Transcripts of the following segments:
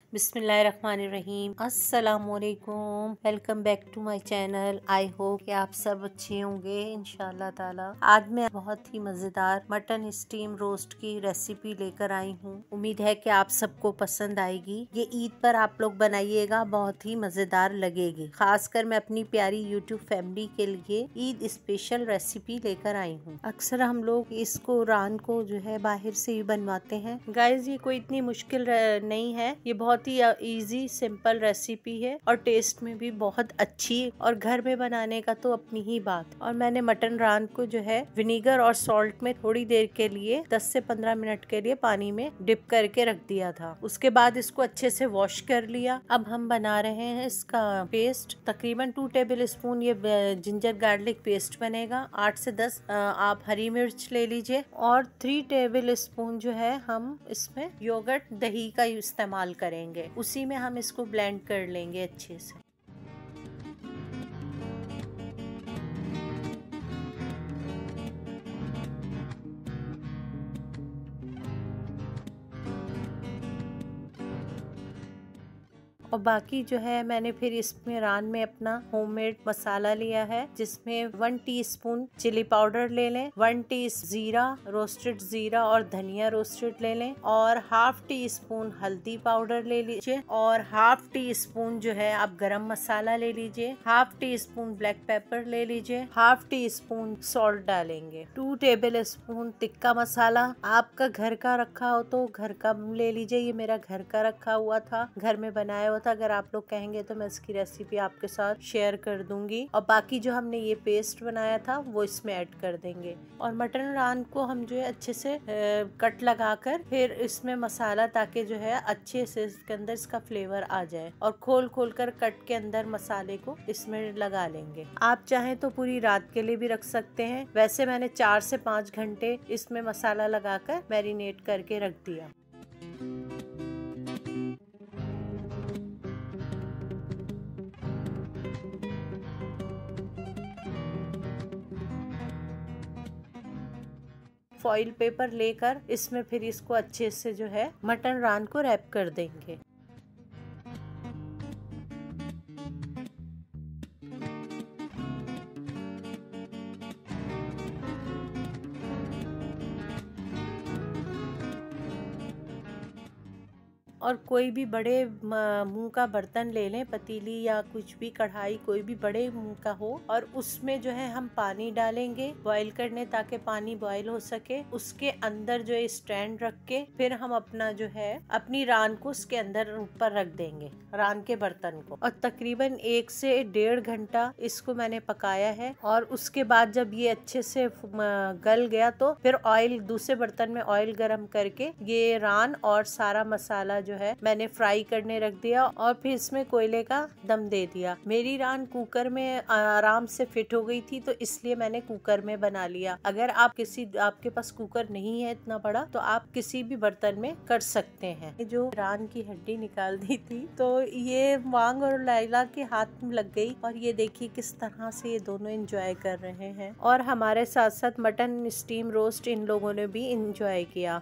बिस्मिल्लाहिर्रहमानिर्रहीम। अस्सलामुअलैकुम। Welcome back to my channel. I hope कि आप सब अच्छे होंगे इंशाल्लाह ताला। आज मैं बहुत ही मज़ेदार मटन स्टीम रोस्ट की रेसिपी लेकर आई हूँ। उम्मीद है कि आप सबको पसंद आएगी। ये ईद पर आप लोग बनाइएगा, बहुत ही मज़ेदार लगेगी। खासकर मैं अपनी प्यारी यूट्यूब फैमिली के लिए ईद स्पेशल रेसिपी लेकर आई हूँ। अक्सर हम लोग इसको रान को जो है बाहर से ही बनवाते हैं। गाइस, ये कोई इतनी मुश्किल नहीं है। ये बहुत ही इजी सिंपल रेसिपी है और टेस्ट में भी बहुत अच्छी और घर में बनाने का तो अपनी ही बात। और मैंने मटन रान को जो है विनीगर और सॉल्ट में थोड़ी देर के लिए 10 से 15 मिनट के लिए पानी में डिप करके रख दिया था। उसके बाद इसको अच्छे से वॉश कर लिया। अब हम बना रहे हैं इसका पेस्ट। तकरीबन 2 टेबल स्पून ये जिंजर गार्लिक पेस्ट बनेगा। 8 से 10 आप हरी मिर्च ले लीजिए और 3 टेबल स्पून जो है हम इसमें योगर्ट दही का इस्तेमाल करेंगे। उसी में हम इसको ब्लेंड कर लेंगे अच्छे से। और बाकी जो है मैंने फिर इसमें रान में अपना होममेड मसाला लिया है, जिसमें 1 टीस्पून चिली पाउडर ले लें, 1 टीस्पून जीरा, रोस्टेड जीरा और धनिया रोस्टेड ले लें और ½ टीस्पून हल्दी पाउडर ले लीजिए और ½ टीस्पून जो है आप गरम मसाला ले लीजिए, ½ टीस्पून ब्लैक पेपर ले लीजिए, ½ टीस्पून सॉल्ट डालेंगे, 2 टेबल स्पून टिक्का मसाला। आपका घर का रखा हो तो घर का ले लीजिए। ये मेरा घर का रखा हुआ था, घर में बनाया हुआ था। अगर आप लोग कहेंगे तो मैं इसकी रेसिपी आपके साथ शेयर कर दूंगी। और बाकी जो हमने ये पेस्ट बनाया था वो इसमें ऐड कर देंगे। और मटन रान को हम जो है अच्छे से कट लगाकर फिर इसमें मसाला, ताकि जो है अच्छे से इसके अंदर इसका फ्लेवर आ जाए, और खोल खोल कर कट के अंदर मसाले को इसमें लगा लेंगे। आप चाहें तो पूरी रात के लिए भी रख सकते हैं। वैसे मैंने 4 से 5 घंटे इसमें मसाला लगाकर मैरिनेट करके रख दिया। फॉइल पेपर लेकर इसमें फिर इसको अच्छे से जो है मटन रान को रैप कर देंगे। और कोई भी बड़े मुंह का बर्तन ले लें, पतीली या कुछ भी कढ़ाई, कोई भी बड़े मुंह का हो, और उसमें जो है हम पानी डालेंगे बॉईल करने, ताकि पानी बॉईल हो सके। उसके अंदर जो है स्टैंड रख के फिर हम अपना जो है अपनी रान को उसके अंदर ऊपर रख देंगे, रान के बर्तन को। और तकरीबन 1 से 1.5 घंटा इसको मैंने पकाया है। और उसके बाद जब ये अच्छे से गल गया तो फिर ऑयल, दूसरे बर्तन में ऑयल गरम करके ये रान और सारा मसाला जो है मैंने फ्राई करने रख दिया और फिर इसमें कोयले का दम दे दिया। मेरी रान कुकर में आराम से फिट हो गई थी, तो इसलिए मैंने कुकर में बना लिया। अगर आपके पास कुकर नहीं है इतना बड़ा, तो आप किसी भी बर्तन में कर सकते हैं। जो रान की हड्डी निकाल दी थी तो ये वांग और लाइला के हाथ में लग गई, और ये देखिए किस तरह से ये दोनों एंजॉय कर रहे हैं। और हमारे साथ साथ मटन स्टीम रोस्ट इन लोगों ने भी एंजॉय किया।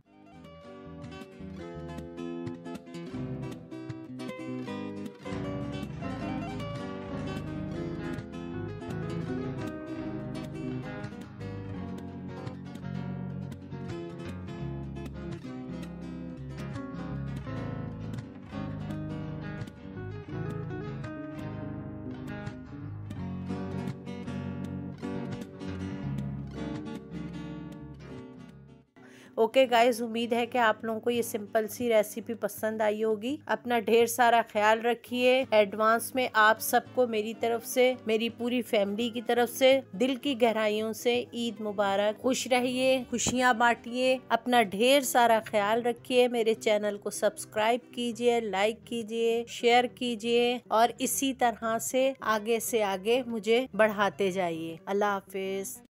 ओके गाइज, उम्मीद है कि आप लोगों को ये सिंपल सी रेसिपी पसंद आई होगी। अपना ढेर सारा ख्याल रखिए। एडवांस में आप सबको मेरी तरफ से, मेरी पूरी फैमिली की तरफ से दिल की गहराइयों से ईद मुबारक। खुश रहिए, खुशियाँ बांटिए, अपना ढेर सारा ख्याल रखिए। मेरे चैनल को सब्सक्राइब कीजिए, लाइक कीजिए, शेयर कीजिए और इसी तरह से आगे मुझे बढ़ाते जाइए। अल्लाह हाफिज।